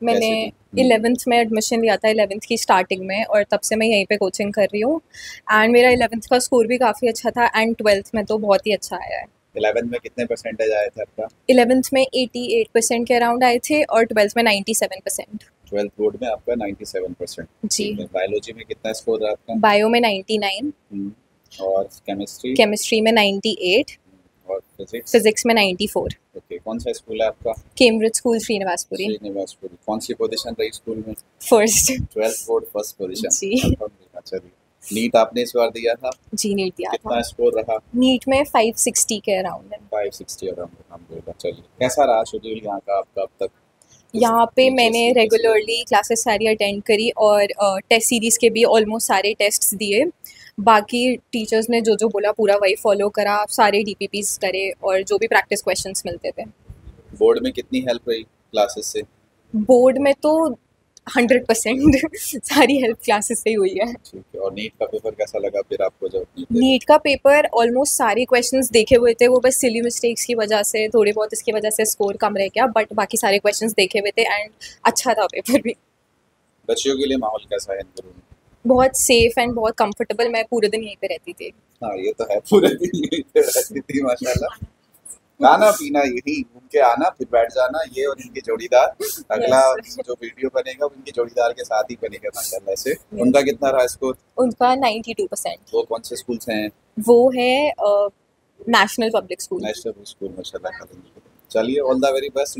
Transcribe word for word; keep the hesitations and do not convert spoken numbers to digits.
मैंने कैसे? इलेवेंथ में एडमिशन लिया था, इलेवेंथ की स्टार्टिंग में, और तब से मैं यहीं पे कोचिंग कर रही हूँ। एंड मेरा इलेवेंथ का स्कोर भी काफ़ी अच्छा था एंड ट्वेल्थ में तो बहुत ही अच्छा आया है। इलेवेंथ में कितने परसेंटेज आए थे आपका? इलेवेंथ में एटी एट परसेंट के अराउंड आए थे और ट्वेल्थ में ninety seven percent. Twelfth board में आपका नाइन्टी सेवन परसेंट। जी। ठीक है, बायोलॉजी में कितना स्कोर रहा आपका? बायो में नाइन्टी नाइन, हम्म, और केमिस्ट्री? केमिस्ट्री में नाइन्टी एट, और फिजिक्स? फिजिक्स में नाइन्टी फोर। ओके, कौन सा स्कूल है आपका? Cambridge school Srinivaspuri. श्रीनिवासपुरी। कौन सी पोजीशन रही स्कूल में? First. Twelfth board first position. जी। अल्हम्दुलिल्लाह। चलिए, नीट आपने इस बार दिया था? जी, नीट दिया था। कितना स्कोर रहा? नीट में फाइव सिक्सटी के अराउंड है। Five sixty around. अल्हम्दुलिल्लाह। चलिए, कैसा रहा शेड्यूल यहाँ का आपका अब तक? यहाँ पे टीचर्स मैंने की कैसी? रेगुलरली क्लासेस सारी अटेंड करी और टेस्ट सीरीज़ के भी ऑलमोस्ट सारे टेस्ट्स दिए। बाकी टीचर्स ने जो जो बोला पूरा वही फॉलो करा, सारे डीपीपीस करे और जो भी प्रैक्टिस क्वेश्चंस मिलते थे। बोर्ड में कितनी हेल्प रही क्लासेस से? बोर्ड में तो हंड्रेड परसेंट सारी हेल्प क्लासेस से ही हुई है। ठीक है, और नीट का पेपर कैसा लगा फिर आपको जब नीट दे? नीट का पेपर ऑलमोस्ट सारे क्वेश्चंस देखे हुए थे, वो बस सिली मिस्टेक्स की वजह से थोड़े बहुत इसकी वजह से स्कोर कम रह गया, बट बाकी सारे क्वेश्चंस देखे हुए थे एंड अच्छा था पेपर भी। बच्चियों के लिए माहौल कैसा है इंदौर में? बहुत सेफ एंड बहुत कंफर्टेबल, मैं पूरे दिन यहीं पे रहती थी। हाँ, ये तो है, पूरे दिन यहीं पे रहती थी माशाल्लाह। खाना पीना यही, घूम के आना फिर बैठ जाना, ये और इनके जोड़ीदार। अगला Yes. जो वीडियो बनेगा वो इनके जोड़ीदार के साथ ही बनेगा माशाल्लाह से। उनका कितना रहा स्कोर? उनका नाइन्टी टू परसेंट। वो कौन से स्कूल से हैं? वो है national public school. National school माशाल्लाह। चलिए, ऑल द वेरी बेस्ट।